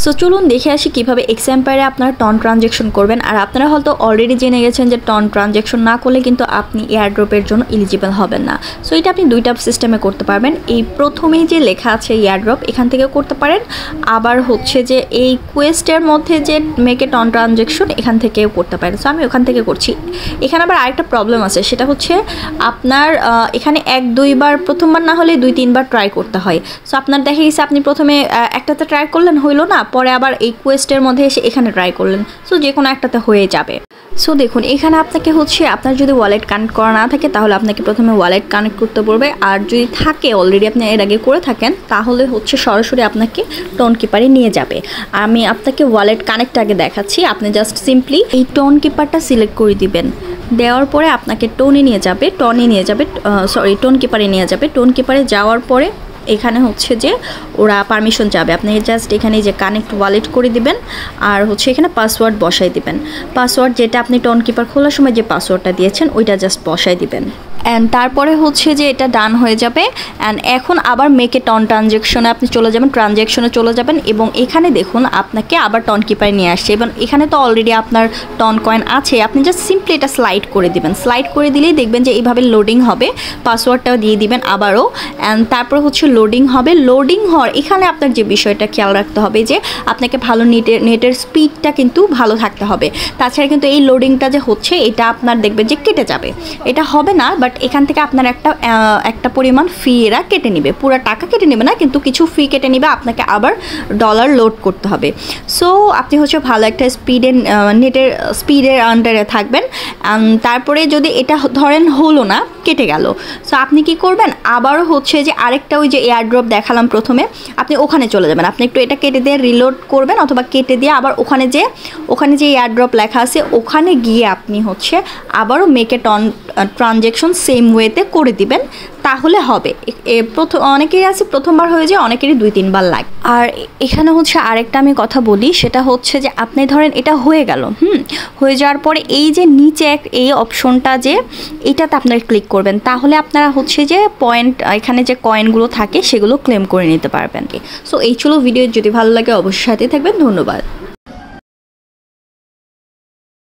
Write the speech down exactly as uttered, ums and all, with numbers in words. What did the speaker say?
So চলুন দেখে আসি কীভাবে এক্সএম্পায়ারে আপনারা টন ট্রানজ্যাকশন করবেন। আর আপনারা হয়তো অলরেডি জেনে গেছেন যে টন ট্রানজ্যাকশন না করলে কিন্তু আপনি এয়ারড্রপের জন্য এলিজিবল হবেন না। সো এটা আপনি দুইটা সিস্টেমে করতে পারবেন। এই প্রথমেই যে লেখা আছে এয়ারড্রপ, এখান থেকেও করতে পারেন, আবার হচ্ছে যে এই কোয়েস্টের মধ্যে যে মেকে টন ট্রানজ্যাকশন এখান থেকেও করতে পারেন। সো আমি ওখান থেকে করছি। এখানে আবার আরেকটা প্রবলেম আছে, সেটা হচ্ছে আপনার এখানে এক দুইবার, প্রথমবার না হলে দুই তিনবার ট্রাই করতে হয়। সো আপনার দেখা গেছে আপনি প্রথমে একটাতে ট্রাই করলেন, হইলো না, পরে আবার এই কোয়েস্টের মধ্যে এসে এখানে ট্রাই করলেন। সো যে কোনো একটাতে হয়ে যাবে। সো দেখুন এখানে আপনাকে হচ্ছে আপনার যদি ওয়ালেট কানেক্ট করা না থাকে তাহলে আপনাকে প্রথমে ওয়ালেট কানেক্ট করতে বলবে, আর যদি থাকে অলরেডি আপনি এর আগে করে থাকেন তাহলে হচ্ছে সরাসরি আপনাকে টোন কিপারে নিয়ে যাবে। আমি আপনাকে ওয়ালেট কানেক্ট আগে দেখাচ্ছি। আপনি জাস্ট সিম্পলি এই টোন কিপারটা সিলেক্ট করে দিবেন। দেওয়ার পরে আপনাকে টোনে নিয়ে যাবে, টনে নিয়ে যাবে সরি টোন কিপারে নিয়ে যাবে। টোন কিপারে যাওয়ার পরে এখানে হচ্ছে যে ওরা পারমিশন চাবে, আপনি জাস্ট এখানে যে কানেক্ট ওয়ালেট করে দিবেন, আর হচ্ছে এখানে পাসওয়ার্ড বসাই দিবেন। পাসওয়ার্ড যেটা আপনি টোন কিপার খোলার সময় যে পাসওয়ার্ডটা দিয়েছেন ওইটা জাস্ট বসাই দিবেন। অ্যান্ড তারপরে হচ্ছে যে এটা ডান হয়ে যাবে। অ্যান্ড এখন আবার মেকে টন ট্রানজ্যাকশনে আপনি চলে যাবেন, ট্রানজ্যাকশনে চলে যাবেন এবং এখানে দেখুন আপনাকে আবার টন কিপারে নিয়ে আসছে এবং এখানে তো অলরেডি আপনার টন কয়েন আছে। আপনি জাস্ট সিম্পলি এটা স্লাইড করে দিবেন। স্লাইড করে দিলেই দেখবেন যে এইভাবে লোডিং হবে, পাসওয়ার্ডটাও দিয়ে দিবেন আবারও। অ্যান্ড তারপর হচ্ছে লোডিং হবে। লোডিং হওয়ার এখানে আপনার যে বিষয়টা খেয়াল রাখতে হবে যে আপনাকে ভালো নেটের নেটের স্পিডটা কিন্তু ভালো থাকতে হবে। তাছাড়া কিন্তু এই লোডিংটা যে হচ্ছে এটা আপনার দেখবেন যে কেটে যাবে, এটা হবে না। বাট এখান থেকে আপনার একটা একটা পরিমাণ ফি এরা কেটে নেবে, পুরো টাকা কেটে নেবে না, কিন্তু কিছু ফি কেটে নেবে, আপনাকে আবার ডলার লোড করতে হবে। সো আপনি হচ্ছে ভালো একটা স্পিডের নেটের স্পিডের আন্ডারে থাকবেন। তারপরে যদি এটা ধরেন হলো না, কেটে গেল, সো আপনি কি করবেন, আবারও হচ্ছে যে আরেকটা ওই যে এয়ারড্রপ দেখালাম প্রথমে, আপনি ওখানে চলে যাবেন। আপনি একটু এটা কেটে দিয়ে রিলোড করবেন অথবা কেটে দিয়ে আবার ওখানে যে ওখানে যে এয়ারড্রপ লেখা আছে ওখানে গিয়ে আপনি হচ্ছে আবারও মেকে টন ট্রানজ্যাকশন সেম ওয়েতে করে দিবেন, তাহলে হবে। প্রথম অনেকেরই আছে প্রথমবার হয়ে যায়, অনেকেরই দুই তিনবার লাগে। আর এখানে হচ্ছে আরেকটা আমি কথা বলি, সেটা হচ্ছে যে আপনি ধরেন এটা হয়ে গেল, হুম হয়ে যাওয়ার পরে এই যে নিচে এই অপশনটা যে এটাতে আপনারা ক্লিক করবেন, তাহলে আপনারা হচ্ছে যে পয়েন্ট এখানে যে কয়েনগুলো থাকে সেগুলো ক্লেম করে নিতে পারবেন। সো এই ছিল ভিডিও, যদি ভালো লাগে অবশ্যই সাথে থাকবেন। ধন্যবাদ।